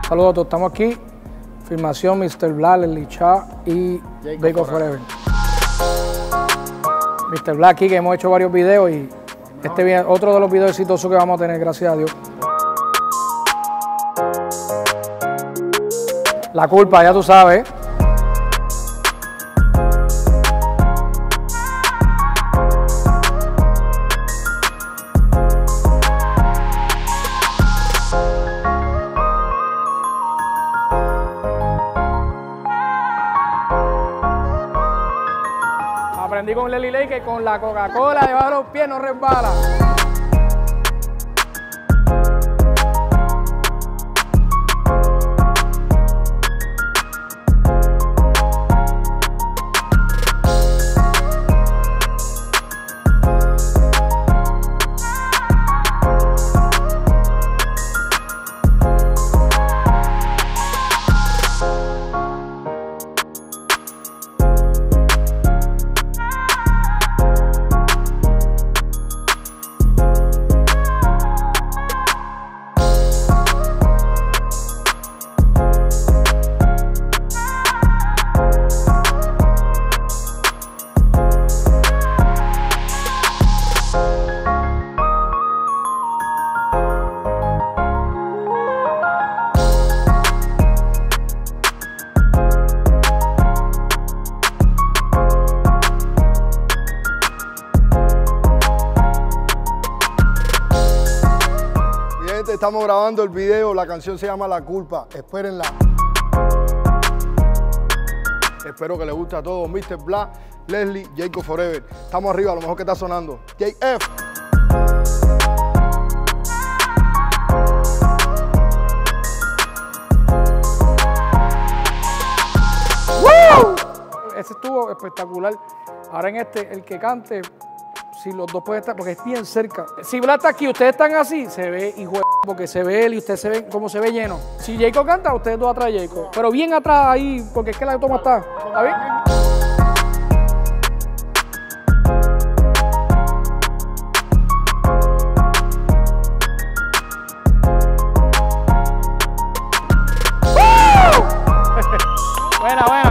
Saludos a todos, estamos aquí. Filmación Mr. Black, Leslie Cha y Jacob Forever. Mr. Black aquí, que hemos hecho varios videos y este viene otro de los videos exitosos que vamos a tener, gracias a Dios. La culpa, ya tú sabes. Aprendí con Leslie Lake que con la Coca-Cola debajo de los pies no resbala. Estamos grabando el video, la canción se llama La Culpa, espérenla. Espero que les guste a todos, Mr. Black, Leslie, Jacob Forever. Estamos arriba, a lo mejor que está sonando. JF. ¡Woo! Ese estuvo espectacular. Ahora en este, el que cante, si los dos pueden estar, porque es bien cerca. Si Black está aquí, ustedes están así, se ve hijo de porque se ve él y ustedes se ven cómo se ve lleno. Si Jacob canta, ustedes dos atrás de Jacob. Pero bien atrás ahí, porque es que la toma está. ¿Está bien? Buena, buena.